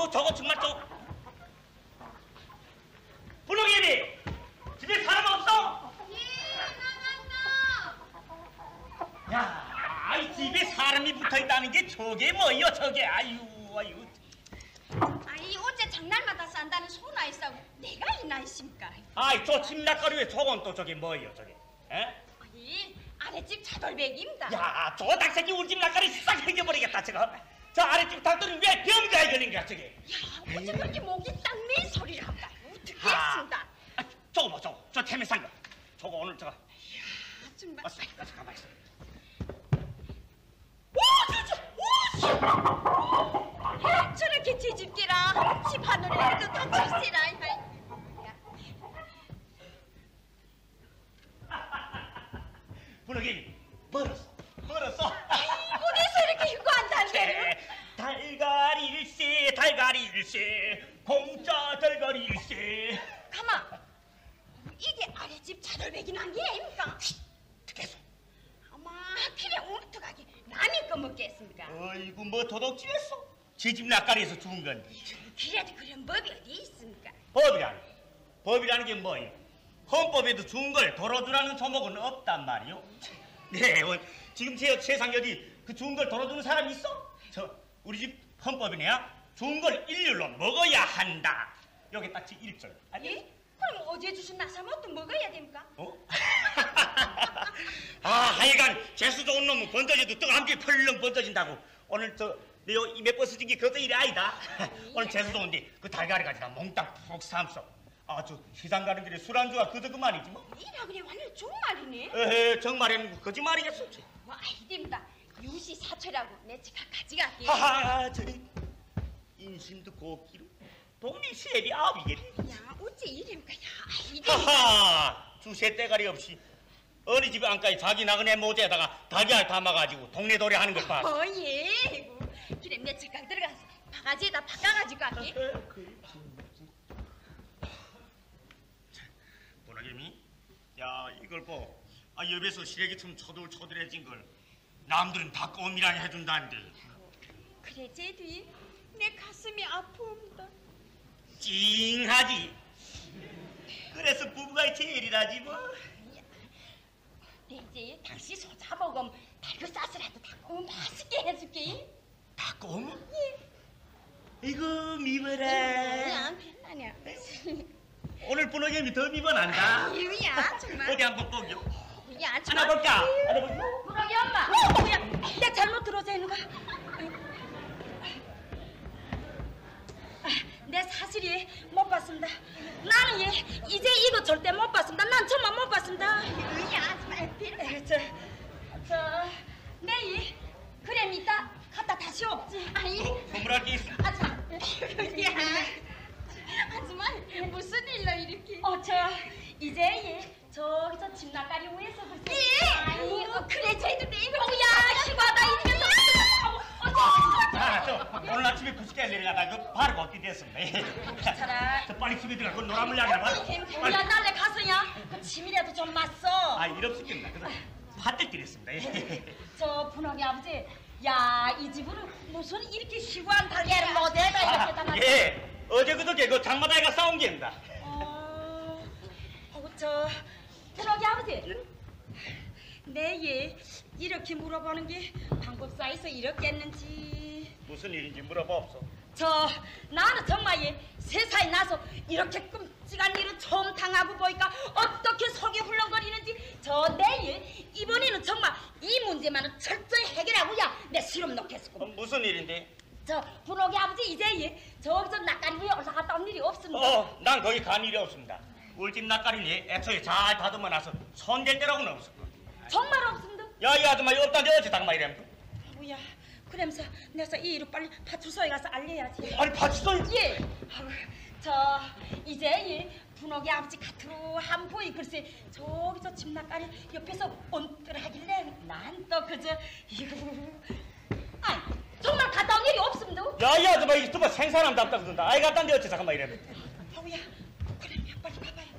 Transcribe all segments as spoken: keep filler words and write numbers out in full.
아우 저거 정말 저 분홍이니 집에 사람 없어? 예, 나간다. 야, 아이 집에 사람이 붙어있다는 게 저게 뭐요 저게 아유 아유. 아니 어째 장날마다 산다는 소나 있다고 내가 있나 있습니까? 아이 저 집락가루에 저건 또 저게 뭐요 저게? 에? 아니 아랫집 차돌백입니다. 야, 저 닭새끼 우리 집 낙가리 싹 흘겨버리겠다 저거. 저 아랫집 닭들은 왜 병자에 걸린 거야 저게? 야, 어째 그렇게 목이 딱맨 소리를 한다. 어떻게 아, 했습니다. 아, 저거 뭐 저거 저 태매산 거. 저거 오늘 저거. 아, 정말. 어서 가서 가만히 있어. 오, 저, 저, 오, 저렇게 뒤집기라 집 하늘에도 다칠세라. 분홍이 멀었어 멀었어. 어디서 이렇게 휴가한다는 달걀일세 달걀일세 공짜 달걀일세. 가만. 이게 아랫집 차돌백이 난 게 아닙니까? 특혜소. 아마 하필에 엉뚱하게 남이 꺼먹겠습니까? 어이구 뭐 도둑질했어? 제 집 낙가리에서 죽은 건데. 그래도 그런 법이 어디 있습니까? 법이라는 법이라는 게 뭐예요? 헌법에도 죽은 걸 덜어주라는 조목은 없단 말이요. 네, 어, 지금 제 세상에 어디 그 죽은 걸 덜어주는 사람 있어? 저 우리 집 헌법이네요. 죽은 걸 일률로 먹어야 한다. 여기 딱 제 일 절. 아니? 예? 그럼 어제 주신 나사못도 먹어야 됩니까? 어? 아, 하여간 재수 좋은 놈은 번져져도 떡 한 개 펄렁 번져진다고. 오늘 저 내요 이몇 번 쓰진 게 그것도 일이 아니다. 오늘 재수 좋은데 그 달걀이 가지다 몽땅 푹 삼소. 아, 저 시장 가는 길에 술안주가 그저 그만이지 뭐. 이라 그래 완전 정말이네. 에헤, 정말에는 거짓말이겠어. 뭐 아이됩니다. 유시 사초라고 내 집가 가져갈게. 하하, 저기 인심도 곱기로 동네 시애비 아비겠네. 야, 어째 이름까? 야, 아이됩니다. 하하, 주세 대가리 없이 어느 집 안까지 자기 나그네 모자에다가 달걀 담아가지고 동네 도리 하는 것 봐. 어, 예. 그래 내 집가 들어가서 바가지에다 바꿔가지고 갈게. 보나개미, 야 이걸 보. 아 옆에서 시래기처럼 초들초들해진 걸 남들은 다 껌이라니 해준다는데. 그래 제디 내 가슴이 아픕니다. 찡하지. 그래서 부부가 제일이라지 뭐. 내 이제 다시 소 잡아오면 달걀 싸스라도 닦고 맛있게 해줄게. 닭곰? 예. 이거 미워라. 야, 빛나냐. 오늘 보나개미 더 미워난다. 아유야 정말. 어디 한번 보겨. 야 정말. 안아볼까? 안아볼까? 보라기 엄마. 어, 야, 내 잘못 들어서 있는 거야. 내 사실이 못 봤습니다. 나는 얘 이제 이거 절대 못 봤습니다. 난 정말 못 봤습니다. 야 정말 필요. 저, 저, 내이 그래 이따 갖다 다시 없지. 아니. 선물할 게 있어. 아 참. 야. 하지만 무슨 일로 이렇게? 어, 저 이제 얘 저기 저 집나가리 위에서 글쎄. 예. 아니, 어, 그래 쟤도 내 이거. 야, 희바다 이 녀석. 아, 저 오늘 아침에 구십개 내려가다 그 바로 걷게 됐습니다. 괜찮아. 저 빨리 집에 들어가. 그 노란물 약이나 봐. 야, 날래 가서야. 그 침이라도 좀 맞서. 아, 일 없었겠나. 그래서 팥들 했습니다. 저 분홍이 아버지. 야, 이 집으로 무슨 이렇게 시구한 달걀을 못해다 이렇게 담았어. 예. 어제 그저께 그 장마다이가 싸운 게입니다. 어, 어, 저 분홍이 아버지. 내얘 이렇게 물어보는 게 방법사에서 이렇겠는지. 무슨 일인지 물어봐없어. 저 나는 정말 얘 세상에 나서 이렇게 끔찍한 일을 처음 당하고 보니까 어떻게 속이 훌렁거리는지. 저 내일 이번에는 정말 이 문제만은 철저히 해결하고야 내 실험 놓겠어. 어, 무슨 일인데? 저 분홍이 아버지 이제 얘 저기 저 낯가리 위에 올라갔다 온 일이 없습니다. 어, 난 거기 간 일이 없습니다. 우리 집 낯가리니 애초에 잘 다듬어 놔서 손댈 때라고는 없을 거야. 정말 없습니다. 야, 이 아줌마 없다는데 어째 당마 이래? 아우야, 그러면서 내가 이 일을 빨리 파출소에 가서 알려야지. 아니, 파출소에? 예. 아우, 저 이제 이 분홍이 아버지 겉으로 한 보이 글쎄 저기 저 집나가리 옆에서 온뜰하길래 난 또 그저 이거 아니 정말 갔다 온 일이 없습니다. 야, 이 아줌마 이게 정말 생사람답다 그런다. 아이 갔다는데 어째 잠깐만 이래? 아우야, 그러면 빨리 가봐야지.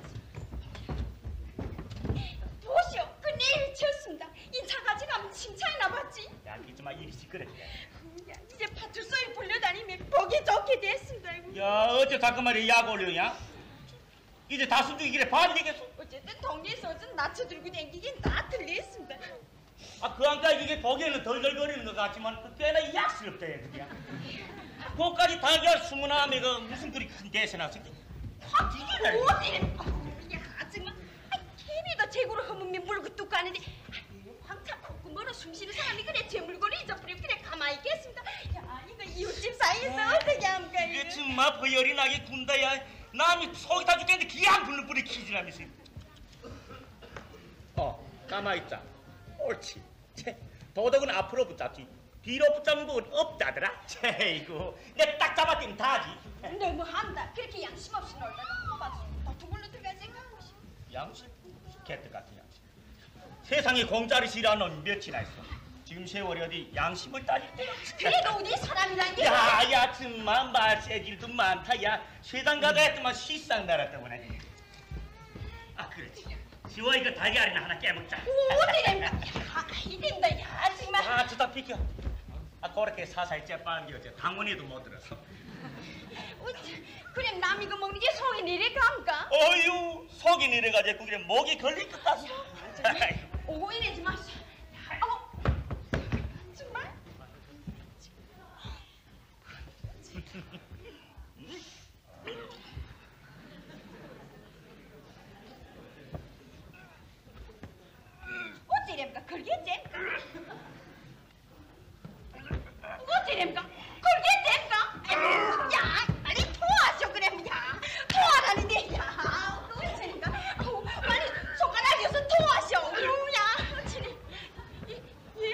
보시오, 그 내일 쳤습니다. 인차까지 가면 칭찬이나 받지. 야, 이좀만 일이 시끄럽게. 이제 파출소에 불려다니면 보기 좋게 됐습니다. 야, 어째 자꾸 말이야 약 올려냐? 이제 다순죽이 길에 반 되겠어? 어쨌든 동네에서 어쨌든 낯을 들고 댕기긴 다 들렸습니다. 아, 그 안까 이게 보기에는 덜덜거리는 것 같지만 그 꽤나 약스럽다, 그게. 그까지 달걀 수문화 아메가 무슨 그리 큰 대세나서 확 튀기네. 어디래? 야, 정말. 아, 개미도 재고로 허문면 물고 뚝 가는데 황참 콧구 멀어 숨쉬는 사람이 그래 제 물건을 잊어버리면 그래 가만히 있겠습니다. 야, 이거 이웃집 사이에서 어떻게 합니까? 이게 정말 버열이 나게 군다, 야. 남이 속이 다 죽겠는데 기한 불는 뿌리 키지라면서. 어, 가만있자. 옳지. 채, 도덕은 앞으로 붙잡지. 뒤로 붙잡는 법은 없다더라. 채, 이거 내가 딱 잡았더니 다지. 너무 한다. 그렇게 양심 없이 놀다가 뽑아서 도둑으로 들어갈 생각하고 싶어. 양심? 개떡 같은 양심. 세상에 공짜를 싫어하는 놈 몇이나 있어. 지금 세월이 어디 양심을 따질 때가. 그래도 우리 사람이란 게. 야, 야, 정말 말세질도 많다. 야, 세상 가다 했더만 시상 나라 때문에. 아, 그렇지. 지워 이거 달걀이나 하나 깨먹자. 어디랍니까? 야, 이된다. 야, 정말. 아, 저다 비켜. 아, 그렇게 사사히 째빠는 게 어째 당원이도 못 들었어. 어째, 그래 남 이거 먹는 게 속이 내려 감까? 어휴, 속이 내려가지고 그래 목이 걸릴 것 같소. 오고 이러지 마시. 어머, 정말? 어찌랍니까? 걸겠지? 어찌랍니까? 걸겠지? 아이고, 야, 빨리 토하셔 그래, 야, 토하라는데, 야, 어찌랍니까? 아우, 빨리 손가락이어서 토하셔, 아우, 야, 어찌래? 예? 예?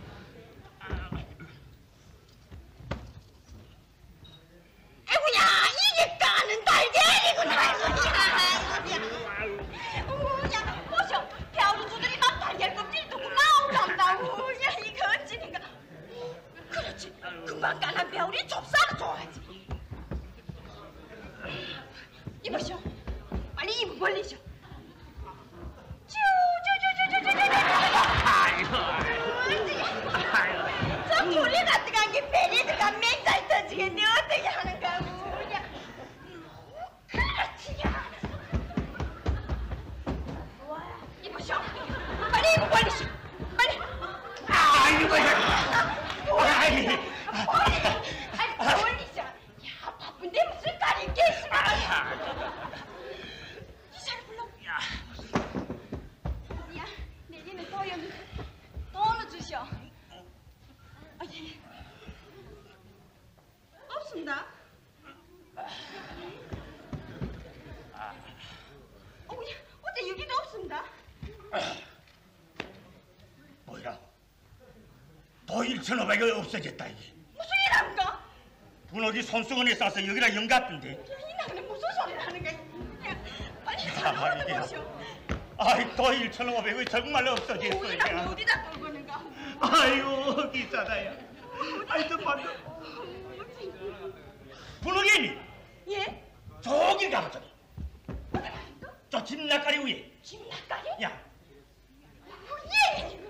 아이고, 야, 이게 까는 달걀이구나, 아이고, 야, 아이고, 야. 어머, 야, 보셔, 배우루주들이 막 달걀 껍질 두고 나온단다고. 야, 이거 어찌니까. 그렇지, 금방 까난 배우리 좁쌀을 줘야지. 이보시오, 빨리 입 벌리시오. 쭈쭈쭈쭈쭈쭈쭈. 저 불이 가득한 게 배에 들어간 맹살 터지겠네. 어떻게 하는가, 뭐야. 그렇지, 야. 이보시오, 빨리 입 벌리시오. 빨리. 아이고, 아이. 아이, 벌리셔. 야, 바쁜데 무슨 깔이 있겠습니까? 이 사람 불러. 야, 야, 내리는 도연 돈을 주시오. 아, 예. 없습니다. 어, 야, 어째 여기도 없습니다. 뭐야? 도일천오백이 없어졌다 이게. 무슨 일합니까? 분홍이 손수건에 싸서 여기다 연 같은데. 이 나는 무슨 소리를 하는 거야? 야, 빨리 야, 사람을 이게. 보시오. 아이, 도일천오백이 정말로 없어졌어 우리 이게. 남 어디다 끌고 있는가? 아이고, 비싸다 야. 아이, 저 봤어. 분홍이 예? 저기 가보자. 저 집나까리 위에. 김나까리? 야, 예!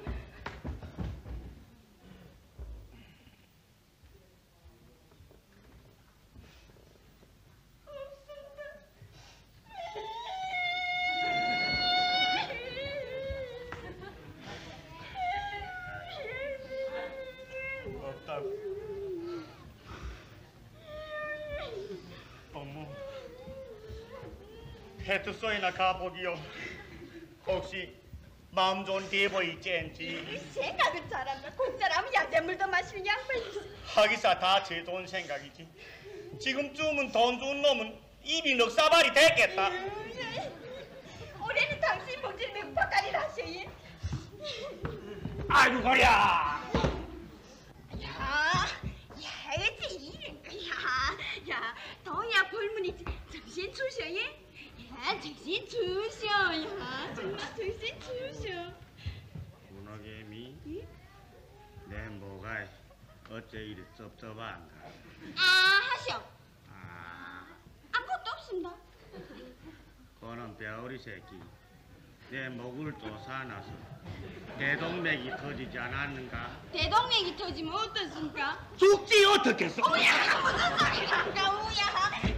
없다고. 어머, 페트소이나 가보기요. 혹시 마음 좋은 대보 있젠지. 생각은 잘한다. 공짜라면 야제물도 마시는 양반이지. 하기사 다 제 좋은 생각이지. 지금쯤은 돈 준 놈은 입이 넉사발이 됐겠다. 올해는 당신 목질 맥박까지 하셔. 아이고 거야. 야, 야, 어째 이런 거야. 야, 더야 벌문이 정신 주셔, 예? 야, 정신 주셔, 야, 정말 정신 주셔. 문어개미, 예? 내 뭐가 어째 이리 섭섭한가? 아, 하셔. 아, 아무것도 없습니다. 그는 벼울이 새끼. 내 목을 쫓아놔서 대동맥이 터지지 않았는가? 대동맥이 터지면 어떻습니까? 죽지 어떻겠어? 오야, 무슨 소리란가, 오야.